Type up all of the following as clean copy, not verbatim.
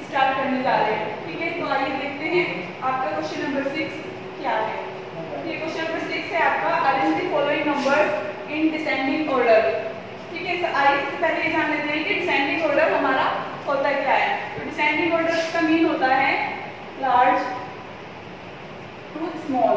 Start करने जा रहे हैं। ठीक है, तो आइए देखते हैं आपका क्वेश्चन नंबर 6 क्या है। ये क्वेश्चन नंबर 6 है आपका, arrange the following numbers in descending order. ठीक है, आइए सबसे पहले ये जान लेते हैं कि डिसेंडिंग ऑर्डर हमारा होता क्या है। तो डिसेंडिंग ऑर्डर का मीन होता है लार्ज टू स्मॉल,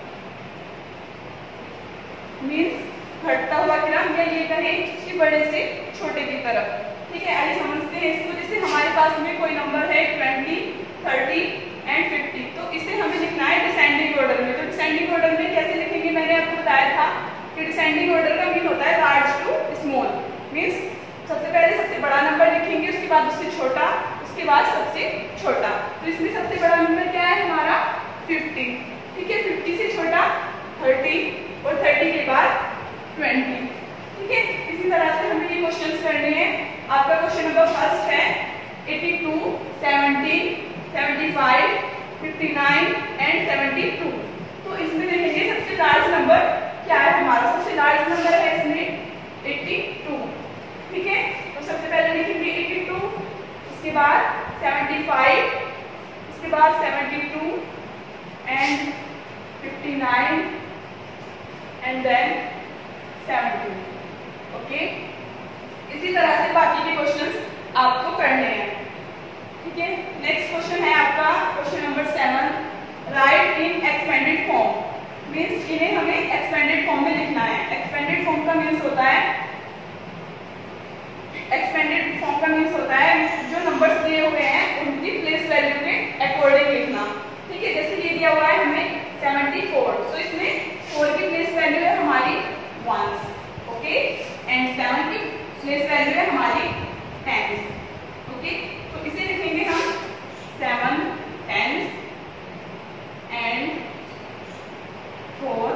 मीन्स घटता हुआ क्रम, या ये कहें कि बड़े से छोटे की तरफ। ठीक है, आइए समझते हैं इसको। जैसे हमारे पास में कोई नंबर है 20, 30 एंड 50, तो इसे हमें लिखना है डिसेंडिंग ऑर्डर में। तो डिसेंडिंग ऑर्डर में कैसे लिखेंगे, मैंने आपको बताया था कि डिसेंडिंग ऑर्डर का मीन होता है लार्ज टू स्मॉल, मीन्स सबसे पहले सबसे बड़ा नंबर लिखेंगे, उसके बाद उससे छोटा, उसके बाद सबसे छोटा। तो इसमें सबसे बड़ा नंबर क्या है हमारा 50। ठीक है, 50 से छोटा 30 और 30 के बाद 20। ठीक है, इसी तरह से हमें ये क्वेश्चंस करने हैं। आपका क्वेश्चन नंबर फर्स्ट है 82, 17, 75, 59 एंड 72। तो इसमें देखेंगे सबसे लार्ज नंबर क्या है हमारा। सबसे लार्ज नंबर है इसमें 82। ठीक है, तो सबसे पहले लिखेंगे 82, उसके बाद 75, उसके बाद 72 एंड 59 एंड देन 72। ओके, इसी तरह से बाकी के क्वेश्चंस आपको करने हैं। ठीक है, नेक्स्ट क्वेश्चन है आपका question number 7, write in expanded form. Means इन्हें हमें एक्सपेंडेड फॉर्म में लिखना है। एक्सपेंडेड फॉर्म का मीन्स होता है, एक्सपेंडेड फॉर्म का मीन्स होता है जो नंबर्स दिए हुए हैं उनकी प्लेस वैल्यू के अकॉर्डिंग लिखना। ठीक है, जैसे ये दिया हुआ है हमें 74, तो इसमें 4 की प्लेस वैल्यू है हमारी 1, ओके, एंड 7 की प्लेस वैल्यू है हमारी 10। ओके, तो इसे लिखेंगे हम 7 10 एंड 4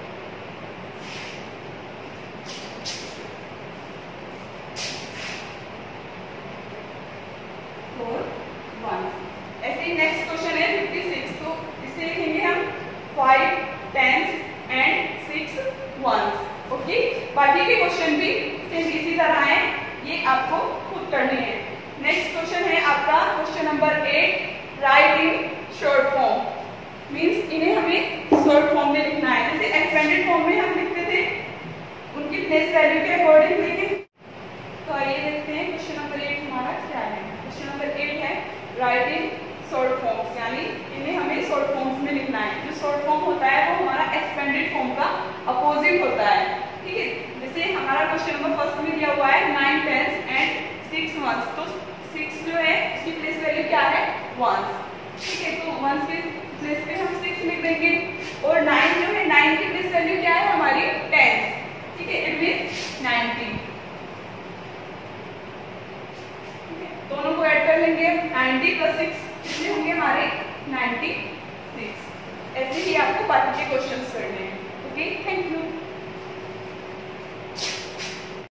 1। ऐसे ही नेक्स्ट क्वेश्चन है 56, तो इसे लिखेंगे हम 5 10 एंड 6 1। ओके, बाकी के क्वेश्चन भी सेम इसी तरह है, ये आपको खुद करने हैं। नेक्स्ट क्वेश्चन है आपका question number 8, write in short form. Means इन्हें हमें शॉर्ट फॉर्म में लिखना है। जैसे एक्सपेंडेड फॉर्म में हम लिखते थे उनकी प्लेस वैल्यू के अकॉर्डिंग लिखें। तो आइए देखते हैं क्वेश्चन नंबर 8 हमारा क्या है। क्वेश्चन नंबर 8 है राइट इन शॉर्ट फॉर्म्स, यानी इन्हें हमें शॉर्ट फॉर्म्स में लिखना है। जो शॉर्ट फॉर्म होता है वो हमारा एक्सपेंडेड फॉर्म का अपोजिट होता है। ठीक है, जैसे हमारा क्वेश्चन नंबर फर्स्ट में दिया हुआ है 9 10 एंड 6 1, तो 6 जो है उसकी प्लेस वैल्यू क्या है 1। ठीक है, तो 1 के प्लेस पे हम 6 लिख देंगे, और 9 जो है 9 की प्लेस वैल्यू क्या है हमारी 10। ठीक है, इट मींस 90। दोनों को ऐड कर लेंगे, 90 + 6 कितने होंगे हमारे 96। ऐसे ही आपको बाकी के क्वेश्चंस करने हैं। Okay, thank you.